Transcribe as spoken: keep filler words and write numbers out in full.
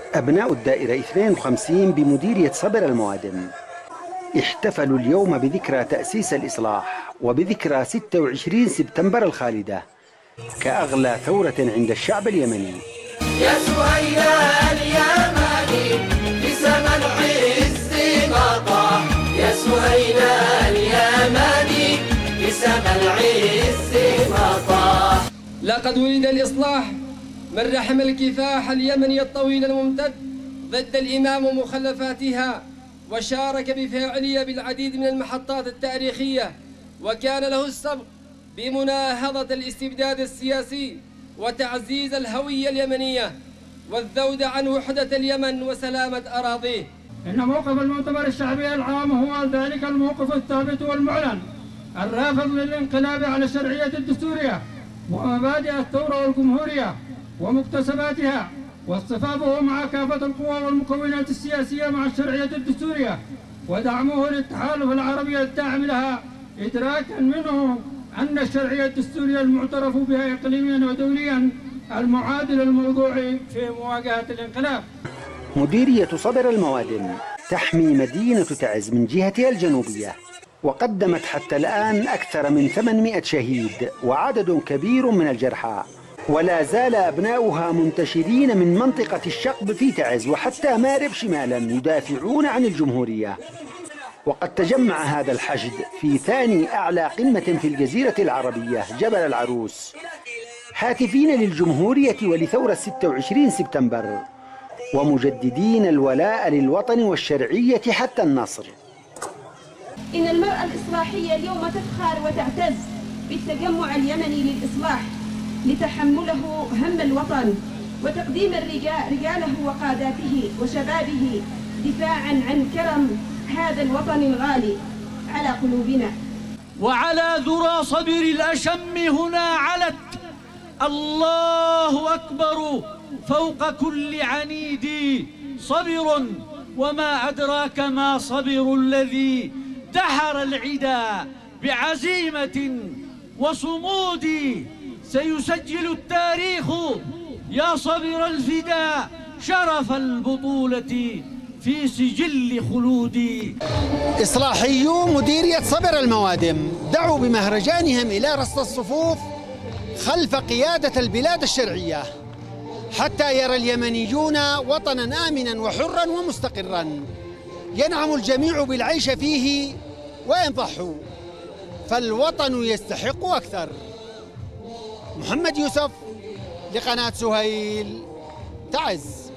أبناء الدائرة اثنين وخمسين بمديرية صبر الموادم احتفلوا اليوم بذكرى تأسيس الإصلاح وبذكرى ستة وعشرين سبتمبر الخالدة كأغلى ثورة عند الشعب اليمني. يا سهيلة اليمني بسما العز مطاح، يا سهيلة اليمني بسما العز مطاح. لقد ولد الإصلاح من رحم الكفاح اليمني الطويل الممتد ضد الإمام ومخلفاتها، وشارك بفاعلية بالعديد من المحطات التاريخية، وكان له السبق بمناهضة الاستبداد السياسي وتعزيز الهوية اليمنية والذود عن وحدة اليمن وسلامة أراضيه. إن موقف المؤتمر الشعبي العام هو ذلك الموقف الثابت والمعلن الرافض للانقلاب على الشرعية الدستورية ومبادئ الثورة والجمهورية ومكتسباتها، واصطفافه مع كافة القوى والمكونات السياسية مع الشرعية الدستورية، ودعمه للتحالف العربي الداعم لها، إدراكا منه أن الشرعية الدستورية المعترف بها إقليميا ودوليا المعادل الموضوعي في مواجهة الانقلاب. مديرية صبر الموادم تحمي مدينة تعز من جهتها الجنوبية، وقدمت حتى الآن أكثر من ثمانمائة شهيد وعدد كبير من الجرحى، ولا زال أبناؤها منتشرين من منطقة الشقب في تعز وحتى مارب شمالا يدافعون عن الجمهورية. وقد تجمع هذا الحشد في ثاني أعلى قمة في الجزيرة العربية جبل العروس، هاتفين للجمهورية ولثورة ستة وعشرين سبتمبر، ومجددين الولاء للوطن والشرعية حتى النصر. إن المرأة الإصلاحية اليوم تفخر وتعتز بالتجمع اليمني للإصلاح لتحمله هم الوطن وتقديم الرجال رجاله وقاداته وشبابه دفاعا عن كرم هذا الوطن الغالي على قلوبنا. وعلى ذرى صبر الأشم هنا علت الله أكبر فوق كل عنيد صبر، وما أدراك ما صبر الذي دحر العدا بعزيمة وصمود، سيسجل التاريخ يا صبر الفداء شرف البطولة في سجل خلودي. إصلاحيو مديرية صبر الموادم دعوا بمهرجانهم إلى رصد الصفوف خلف قيادة البلاد الشرعية حتى يرى اليمنيون وطنا آمنا وحرا ومستقرا ينعم الجميع بالعيش فيه وإن ضحوا فالوطن يستحق أكثر. محمد يوسف لقناة سهيل تعز.